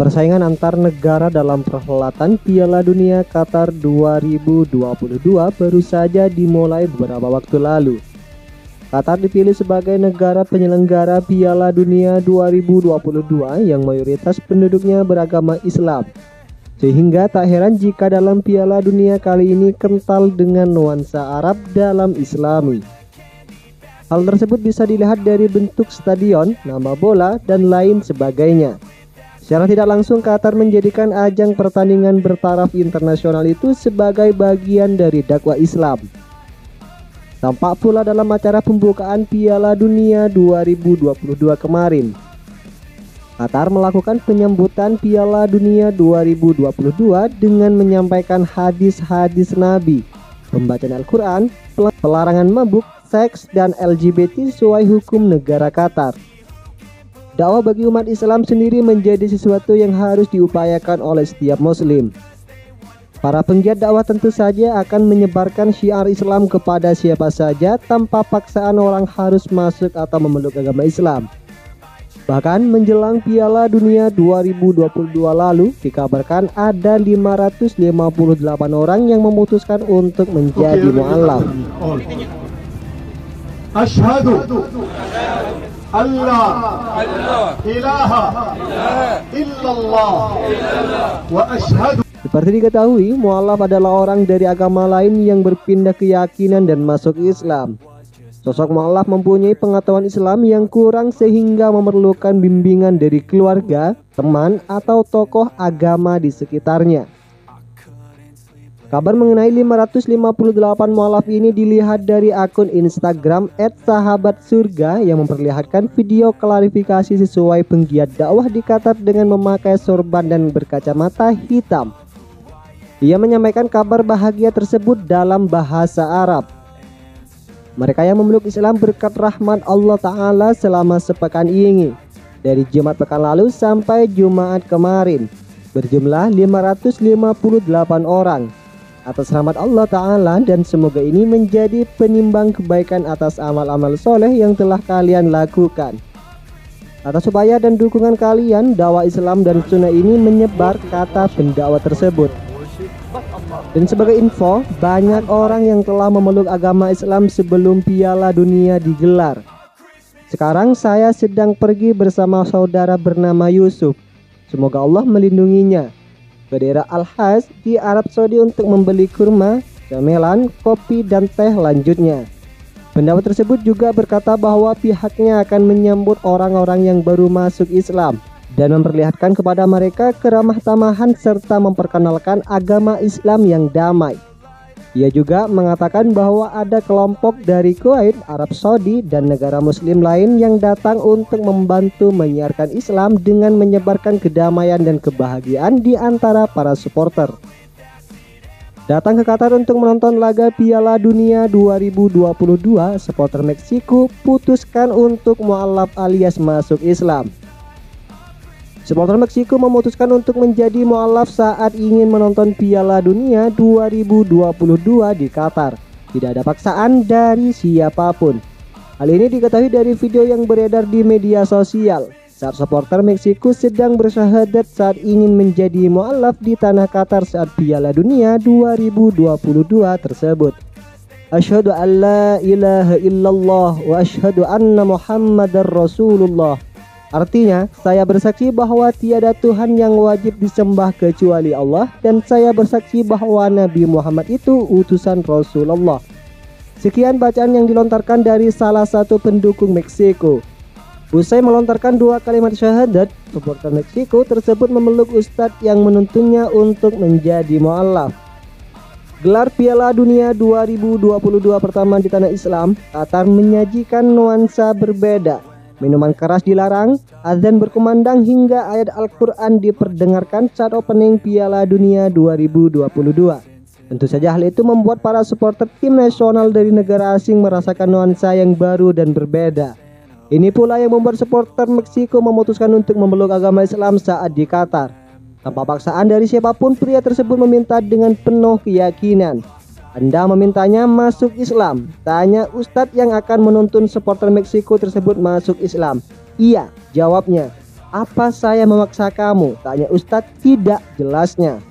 Persaingan antar negara dalam perhelatan Piala Dunia Qatar 2022 baru saja dimulai beberapa waktu lalu. Qatar dipilih sebagai negara penyelenggara Piala Dunia 2022 yang mayoritas penduduknya beragama Islam. Sehingga tak heran jika dalam Piala Dunia kali ini kental dengan nuansa Arab dalam Islami. Hal tersebut bisa dilihat dari bentuk stadion, nama bola, dan lain sebagainya. Secara tidak langsung Qatar menjadikan ajang pertandingan bertaraf internasional itu sebagai bagian dari dakwah Islam. Tampak pula dalam acara pembukaan Piala Dunia 2022 kemarin. Qatar melakukan penyambutan Piala Dunia 2022 dengan menyampaikan hadis-hadis Nabi, pembacaan Al-Quran, pelarangan mabuk, seks, dan LGBT sesuai hukum negara Qatar. Dakwah bagi umat Islam sendiri menjadi sesuatu yang harus diupayakan oleh setiap muslim. Para penggiat dakwah tentu saja akan menyebarkan syiar Islam kepada siapa saja tanpa paksaan orang harus masuk atau memeluk agama Islam. Bahkan menjelang Piala Dunia 2022 lalu dikabarkan ada 558 orang yang memutuskan untuk menjadi mu'allaf. Asyhadu Allah ilaha illallah wa asyhadu. Seperti diketahui, mu'allaf adalah orang dari agama lain yang berpindah keyakinan dan masuk Islam. Sosok mu'allaf mempunyai pengetahuan Islam yang kurang sehingga memerlukan bimbingan dari keluarga, teman, atau tokoh agama di sekitarnya. Kabar mengenai 558 mu'allaf ini dilihat dari akun Instagram @sahabatsurga yang memperlihatkan video klarifikasi sesuai penggiat dakwah di Qatar dengan memakai sorban dan berkacamata hitam. Ia menyampaikan kabar bahagia tersebut dalam bahasa Arab. Mereka yang memeluk Islam berkat rahmat Allah Ta'ala selama sepekan ini, dari Jumat pekan lalu sampai Jumat kemarin, berjumlah 558 orang. Atas rahmat Allah Ta'ala, dan semoga ini menjadi penimbang kebaikan atas amal-amal soleh yang telah kalian lakukan. Atas upaya dan dukungan kalian, dakwah Islam dan sunnah ini menyebar, kata pendakwah tersebut. Dan sebagai info, banyak orang yang telah memeluk agama Islam sebelum Piala Dunia digelar. Sekarang saya sedang pergi bersama saudara bernama Yusuf. Semoga Allah melindunginya. Ke daerah Al-Hajj di Arab Saudi untuk membeli kurma, gamelan, kopi, dan teh lanjutnya. Pendapat tersebut juga berkata bahwa pihaknya akan menyambut orang-orang yang baru masuk Islam dan memperlihatkan kepada mereka keramah tamahan serta memperkenalkan agama Islam yang damai. Ia juga mengatakan bahwa ada kelompok dari Kuwait, Arab Saudi, dan negara muslim lain yang datang untuk membantu menyiarkan Islam dengan menyebarkan kedamaian dan kebahagiaan di antara para supporter. Datang ke Qatar untuk menonton laga Piala Dunia 2022, supporter Meksiko putuskan untuk mu'allaf alias masuk Islam. Supporter Meksiko memutuskan untuk menjadi mu'allaf saat ingin menonton Piala Dunia 2022 di Qatar. Tidak ada paksaan dari siapapun. Hal ini diketahui dari video yang beredar di media sosial saat supporter Meksiko sedang bersyahadat saat ingin menjadi mu'allaf di tanah Qatar saat Piala Dunia 2022 tersebut. Asyhadu an la ilaha illallah wa asyhadu anna Muhammadar Rasulullah. Artinya, saya bersaksi bahwa tiada Tuhan yang wajib disembah kecuali Allah, dan saya bersaksi bahwa Nabi Muhammad itu utusan Rasulullah. Sekian bacaan yang dilontarkan dari salah satu pendukung Meksiko. Usai melontarkan dua kalimat syahadat, supporter Meksiko tersebut memeluk ustadz yang menuntunnya untuk menjadi mu'allaf. Gelar Piala Dunia 2022 pertama di tanah Islam, Qatar menyajikan nuansa berbeda. Minuman keras dilarang, azan berkumandang hingga ayat Al-Quran diperdengarkan saat opening Piala Dunia 2022. Tentu saja hal itu membuat para supporter tim nasional dari negara asing merasakan nuansa yang baru dan berbeda. Ini pula yang membuat supporter Meksiko memutuskan untuk memeluk agama Islam saat di Qatar. Tanpa paksaan dari siapapun, pria tersebut meminta dengan penuh keyakinan. Anda memintanya masuk Islam? Tanya ustadz yang akan menuntun supporter Meksiko tersebut masuk Islam. Iya, jawabnya. Apa saya memaksa kamu? Tanya Ustadz tidak jelasnya.